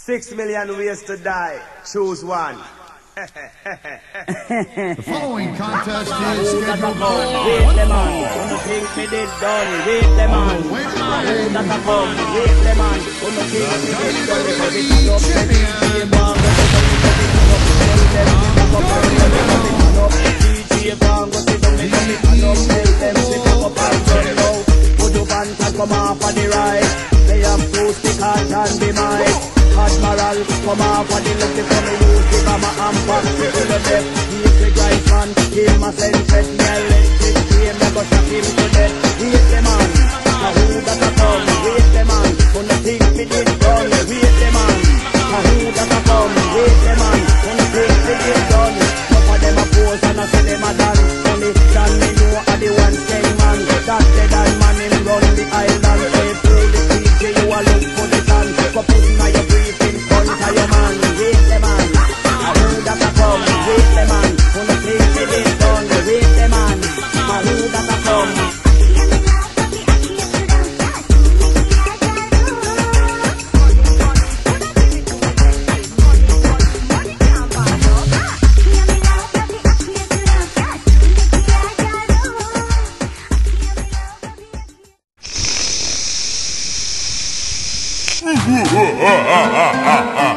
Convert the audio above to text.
6 million ways to die. Choose one. The following contest is scheduled for wait them on. Wanna think me did done. Wait them on. That a come. Wait them on. Wanna think me did done. Come off on the right. They have two stickers and be mine. Admiral, come off on the left. For me use the bomber and back to the left. He's the right man. Him a sentence. Me electric flame. Me go shot him to death. Wait the man. Now who that a come? Wait the man. Wanna think me did done. Wait the man. Now who that a come? Wait the man. Wanna think me did done. Some of them a pose and I say them a dance. Only John me know are the one staying man. That dead and man him run the island. Say through the sea, you a look for the sun. Go put in your brief in front of your man. Wait the man. I who that a come? Wait the man. Wanna think me did done. Wait the man. I who that a come? Ha ha ha ha ha!